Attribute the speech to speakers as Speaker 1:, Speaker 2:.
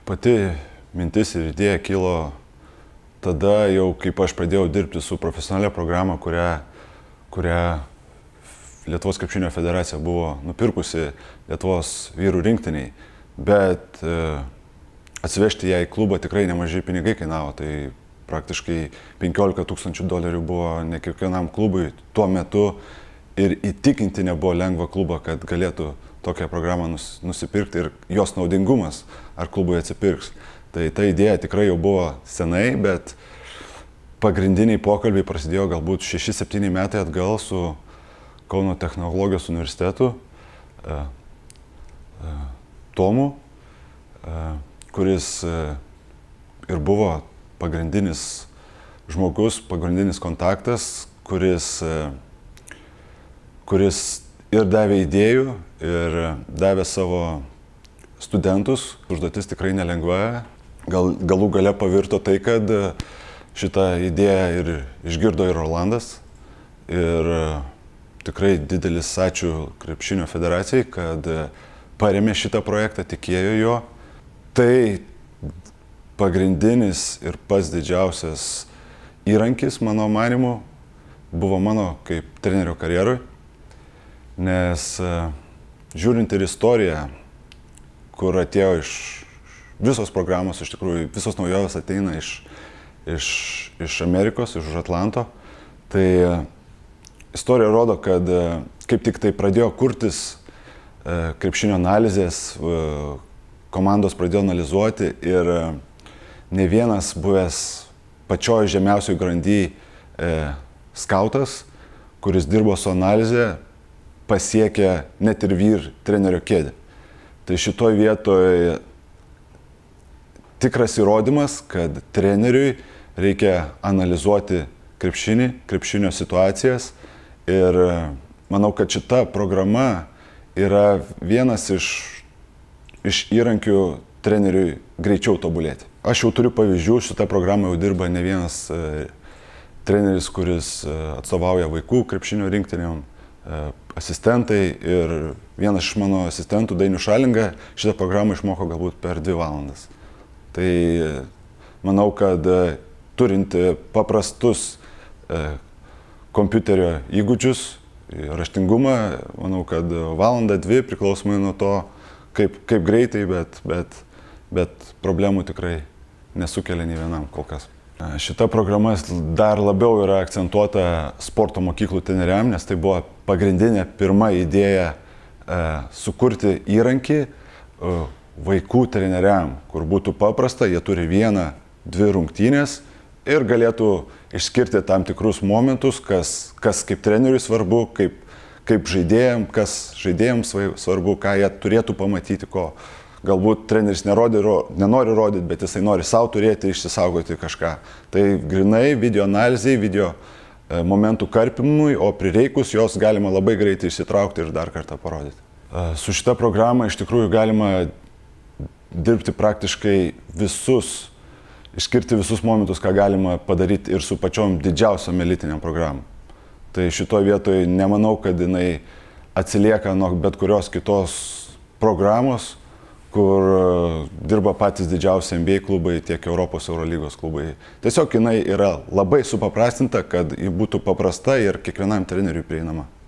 Speaker 1: Pati mintis ir idėja kilo tada jau, kaip aš pradėjau dirbti su profesionalia programa, kurią Lietuvos krepšinio federacija buvo nupirkusi Lietuvos vyrų rinktiniai, bet atsivežti ją į klubą tikrai nemažai pinigai kainavo, tai praktiškai 15 000 dolerių buvo ne kiekvienam klubui tuo metu ir įtikinti nebuvo lengva klubą, kad galėtų tokią programą nusipirkti ir jos naudingumas, ar klubui atsipirks. Tai ta idėja tikrai jau buvo senai, bet pagrindiniai pokalbiai prasidėjo galbūt 6-7 metai atgal su Kauno technologijos universitetu Tomu, kuris ir buvo pagrindinis žmogus, pagrindinis kontaktas, kuris ir davė idėjų, ir davė savo studentus. Užduotis tikrai nelengva. Galų gale pavirto tai, kad šitą idėją ir išgirdo ir Rolandas. Ir tikrai didelis ačiū Krepšinio federacijai, kad parėmė šitą projektą, tikėjo jo. Tai pagrindinis ir pats didžiausias įrankis, mano manymu, buvo mano kaip trenerio karjeroj. Nes žiūrint ir istoriją, kur atėjo iš visos programos, iš tikrųjų visos naujovės ateina iš Amerikos, iš Atlanto, tai istorija rodo, kad kaip tik tai pradėjo kurtis krepšinio analizės, komandos pradėjo analizuoti ir ne vienas buvęs pačioj žemiausioj grandy skautas, kuris dirbo su analizė, pasiekė net ir vyr trenerio kėdę. Tai šitoj vietoje tikras įrodymas, kad treneriui reikia analizuoti krepšinį, krepšinio situacijas. Ir manau, kad šita programa yra vienas iš įrankių treneriui greičiau tobulėti. Aš jau turiu pavyzdžių, šitą programą jau dirba ne vienas treneris, kuris atstovauja vaikų krepšinio rinktinėm, asistentai, ir vienas iš mano asistentų, Dainius Šalinga, šitą programą išmoko galbūt per 2 valandas. Tai manau, kad turint paprastus kompiuterio įgūdžius, raštingumą, manau, kad 1-2 priklausomai nuo to, kaip greitai, bet problemų tikrai nesukelia nei vienam kol kas. Šita programa dar labiau yra akcentuota sporto mokyklų treneriam, nes tai buvo pagrindinė pirma idėja sukurti įrankį vaikų treneriam, kur būtų paprasta, jie turi 1-2 rungtynės ir galėtų išskirti tam tikrus momentus, kas kaip treneriui svarbu, kaip žaidėjams, kas žaidėjams svarbu, ką jie turėtų pamatyti, ko galbūt treneris nenori rodyti, bet jisai nori savo turėti, išsisaugoti kažką. Tai grinai video analizai, video momentų karpimui, o prireikus jos galima labai greitai išsitraukti ir dar kartą parodyti. Su šita programa iš tikrųjų galima dirbti praktiškai išskirti visus momentus, ką galima padaryti ir su pačiom didžiausiom elitiniam programom. Tai šitoje vietoje nemanau, kad jinai atsilieka nuo bet kurios kitos programos, kur dirba patys didžiausi NBA klubai, tiek Europos Eurolygos klubai. Tiesiog jinai yra labai supaprastinta, kad ji būtų paprasta ir kiekvienam treneriui prieinama.